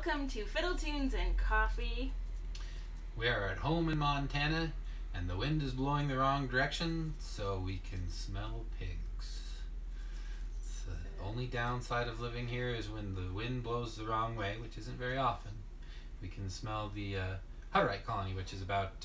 Welcome to Fiddle Tunes and Coffee. We are at home in Montana, and the wind is blowing the wrong direction, so we can smell pigs. The only downside of living here is when the wind blows the wrong way, which isn't very often. We can smell the Hutterite colony, which is about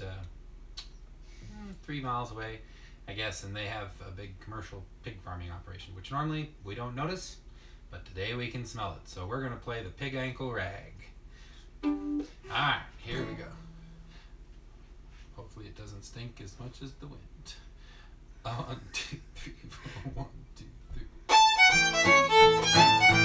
3 miles away, I guess, and they have a big commercial pig farming operation, which normally we don't notice, but today we can smell it. So we're going to play the Pig Ankle Rag. Alright, here we go. Hopefully it doesn't stink as much as the wind. 1, 2, 3, 4, 1, 2, 3.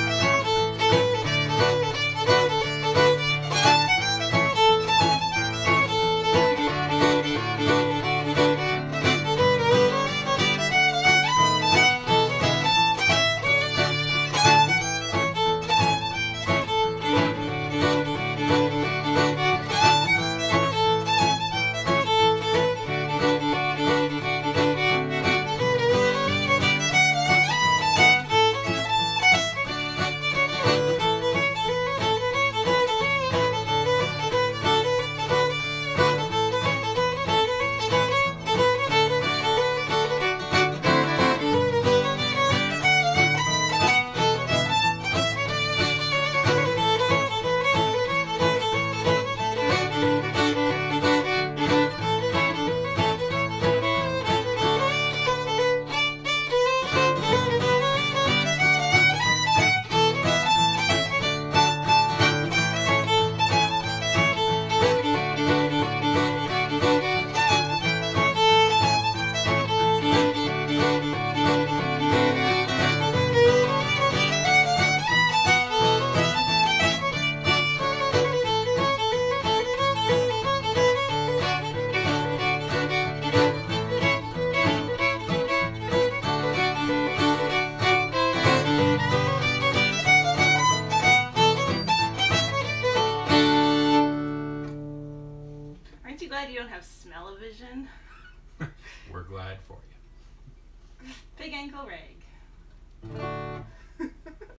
Aren't you glad you don't have smell-o-vision? We're glad for you. Pig Ankle Rag.